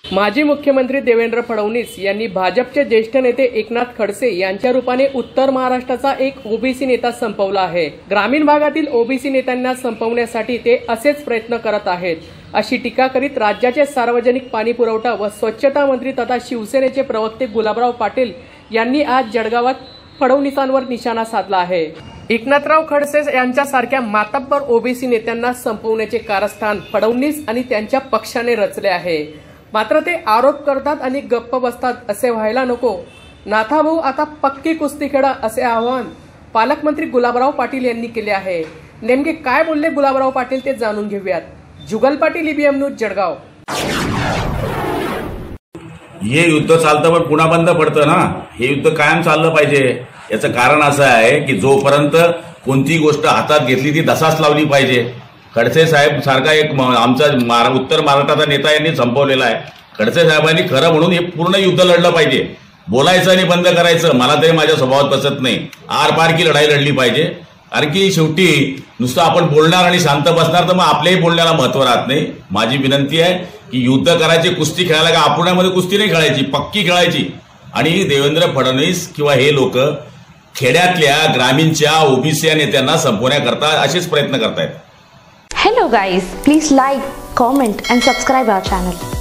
माजी मुख्यमंत्री देवेंद्र फडणवीस यांनी भाजपचे ज्येष्ठ नेते एकनाथ खडसे यांच्या रूपाने उत्तर महाराष्ट्राचा एक ओबीसी नेता संपवला आहे। ग्रामीण भागातील ओबीसी नेत्यांना संपवण्यासाठी ते असेच प्रयत्न करत आहेत, अशी टीका करीत राज्याचे सार्वजनिक पाणी पुरवठा व स्वच्छता मंत्री तथा शिवसेनेचे प्रवक्ते गुलाबराव पाटील यांनी आज जळगावात फडणवीसांवर निशाणा साधला आहे। एकनाथराव खडसे यांच्यासारख्या मातब्बर ओबीसी नेत्यांना संपवण्याचे कारस्थान फडणवीस आणि त्यांच्या पक्षाने रचले आहे। मात्र ते आरोप करतात आणि गप्प बसतात, असे व्हायला नको। नाथाभाऊ आता पक्की कुस्ती खेळा, असे आवाहन पालकमंत्री गुलाबराव पाटील यांनी केले आहे। नेमके काय बोलले गुलाबराव पाटील ते जाणून घेऊयात। Jugal Patil, EBM news, Jalgaon. हे युद्ध चालतं पण पुन्हा बंद पडतं ना। हे युद्ध कायम चाललं पाहिजे। याचं कारण असं आहे की जोपर्यंत कोणती गोष्ट हातात घेतली ती दसाच लावली पाहिजे। खडसे साहेब सारखा एक आमचा उत्तर महाराष्ट्राचा नेता यांनी संपवलेला आहे। खडसे साहेबांनी खरं म्हणून हे पूर्ण युद्ध लढलं पाहिजे। बोलायचं आणि बंद करायचं मला तरी माझ्या स्वभावात बसत नाही। आर पार की लढाई लढली पाहिजे, कारण की शेवटी नुसतं आपण बोलणार आणि शांत बसणार तर मग आपल्याही बोलण्याला महत्व राहत नाही। माझी विनंती आहे की युद्ध करायची, कुस्ती खेळायला का आपुण्यामध्ये कुस्ती नाही खेळायची, पक्की खेळायची। आणि देवेंद्र फडणवीस किंवा हे लोक खेड्यातल्या ग्रामीणच्या ओबीसी नेत्यांना संपवण्याकरता असेच प्रयत्न करतायत। Hello guys, please like, comment and subscribe our channel.